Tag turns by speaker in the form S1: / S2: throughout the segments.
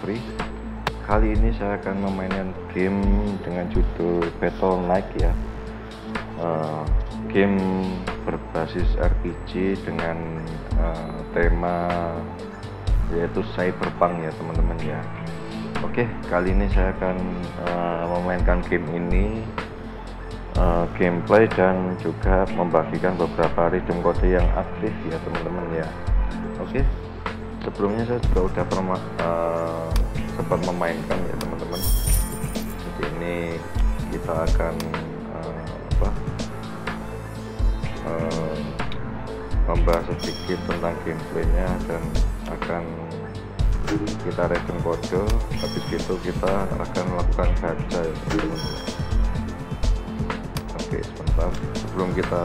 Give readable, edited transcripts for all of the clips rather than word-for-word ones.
S1: Jafri. Kali ini saya akan memainkan game dengan judul Battle Knight ya. Game berbasis RPG dengan tema yaitu cyberpunk ya teman-teman ya. Oke, kali ini saya akan memainkan game ini, gameplay dan juga membagikan beberapa redeem code yang aktif ya teman-teman ya. Oke, sebelumnya saya juga udah sempat memainkan ya teman-teman. Jadi ini kita akan membahas sedikit tentang gameplaynya dan akan kita redeem kode. Habis itu kita akan melakukan gacha ya teman-teman. Oke, sebentar sebelum kita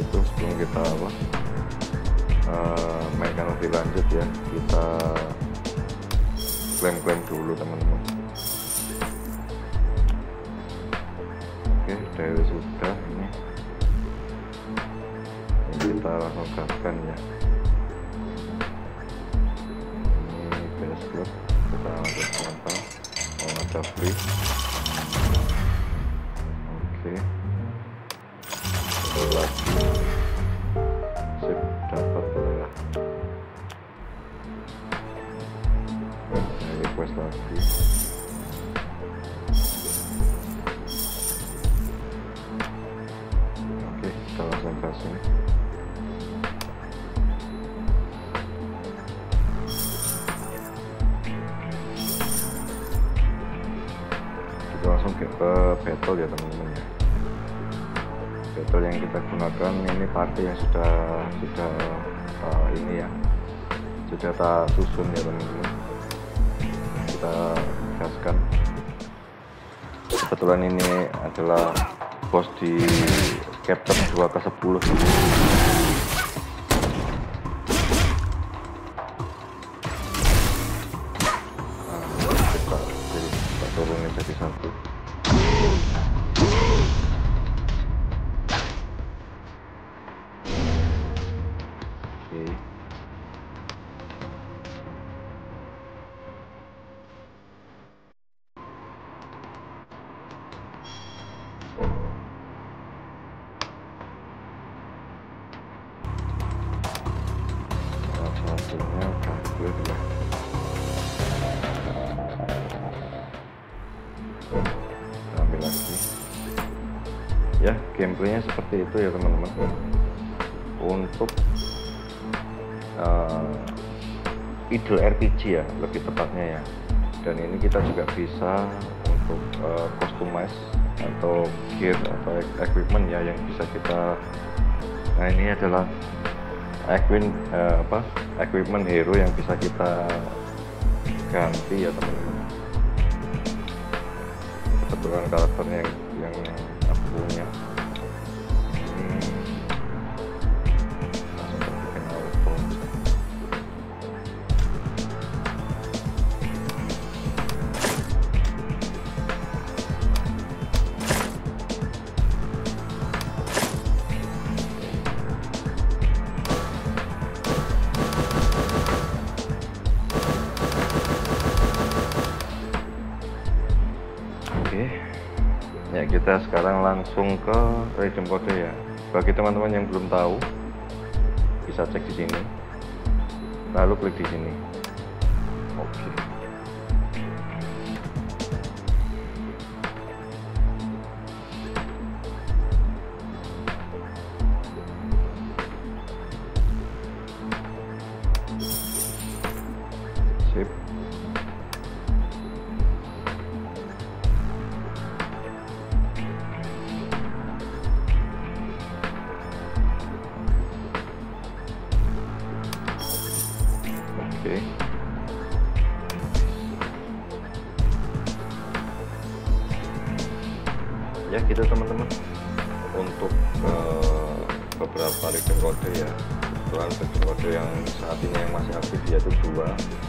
S1: mainkan lebih lanjut ya, kita klaim dulu teman-teman. Oke, dari sudah ini kita langsung gaskan ya. Ini base club kita langsung apa ada free. Oke, satu lagi sip, dapat ya. Saya request lagi. Oke, kita langsung gas ini. Langsung ke battle ya teman-teman ya. Battle yang kita gunakan ini party yang sudah ini ya, sudah tak susun ya teman-teman. Kita gaskan. Kebetulan ini adalah bos di chapter 2 ke 10. Kita turunin jadi satu. Hasilnya bagus ya. Ambil lagi ya. Gameplaynya seperti itu ya teman-teman. Untuk idle RPG ya lebih tepatnya ya. Dan ini kita juga bisa untuk customize atau gear atau equipment ya yang bisa kita. Nah, ini adalah equipment hero yang bisa kita ganti ya teman-teman. Kebetulan karakternya yang aku punya ini langsung bikin auto. Oke, ya kita sekarang langsung ke redeem code ya. Bagi teman-teman yang belum tahu, bisa cek di sini, lalu klik di sini. Oke. Sip. Oke. Ya gitu teman-teman. Untuk beberapa redeem code ya. Kebetulan redeem code yang saat ini yang masih aktif yaitu 2.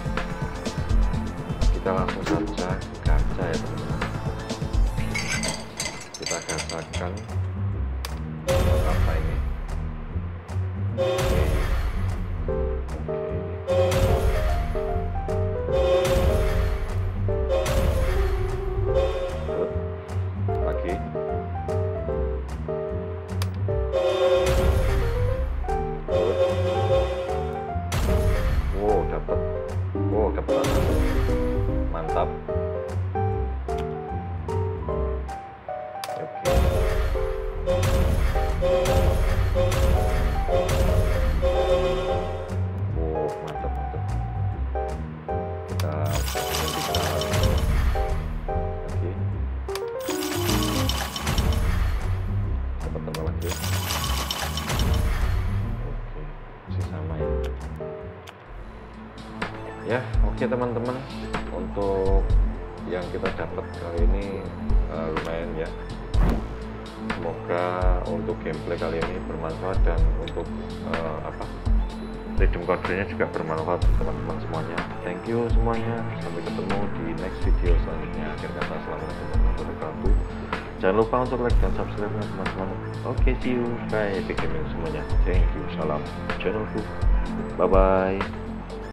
S1: Kita langsung saja gacha ya teman-teman. Kita gachakan apa ini. ya. Oke teman-teman, untuk yang kita dapat kali ini lumayan ya. Semoga untuk gameplay kali ini bermanfaat, dan untuk redeem kodenya juga bermanfaat teman-teman semuanya. Thank you semuanya, sampai ketemu di next video selanjutnya. Akhir kata, assalamualaikum warahmatullahi wabarakatuh. Jangan lupa untuk like dan subscribe ya teman-teman. Oke, see you, bye, epic gaming semuanya. Thank you, salam channelku, bye bye.